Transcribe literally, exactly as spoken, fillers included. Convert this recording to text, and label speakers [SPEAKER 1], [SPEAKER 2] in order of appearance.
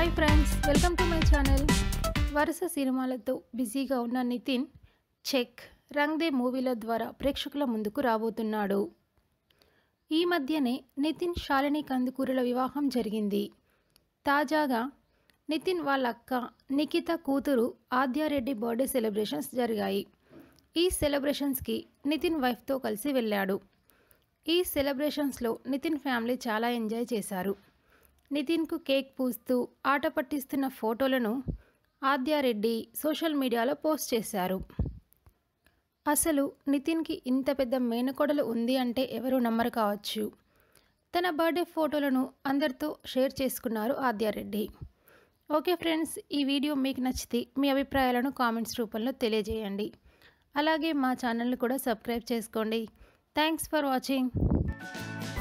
[SPEAKER 1] Hi friends, welcome to my channel. వరుస సినిమాలతో బిజీగా ఉన్న నితిన్ చెక్ రంగ్ దే మూవీల ద్వారా ప్రేక్షకుల ముందుకు రాబోతున్నాడు. ఈ మధ్యనే నితిన్ శాలిని కందుకూరుల వివాహం జరిగింది. తాజాగా నితిన్ వాళ్ళ అక్క నిఖిత కూతురు ఆద్య రెడ్డి బర్త్డే సెలబ్రేషన్స్ జరిగాయి. ఈ సెలబ్రేషన్స్కి నితిన్ వైఫ్తో కలిసి వెళ్ళాడు. ఈ సెలబ్రేషన్స్లో నితిన్ ఫ్యామిలీ చాలా ఎంజాయ్ చేశారు. నితిన్కు కేక్ పూస్తూ ఆట పట్టిస్తున్న ఫోటోలను ఆద్య రెడ్డి సోషల్ మీడియాలో పోస్ట్ చేశారు. అసలు నితిన్కి ఇంత పెద్ద మేనకోడలు ఉంది అంటే ఎవరు నమ్మరు కావచ్చు. తన బర్త్డే ఫోటోలను అందరితో షేర్ చేసుకున్నారు ఆద్య రెడ్డి. ఓకే ఫ్రెండ్స్, ఈ వీడియో మీకు నచ్చితే మీ అభిప్రాయాలను కామెంట్స్ రూపంలో తెలియజేయండి. అలాగే మా ఛానల్ని కూడా సబ్స్క్రైబ్ చేసుకోండి. Thanks for watching.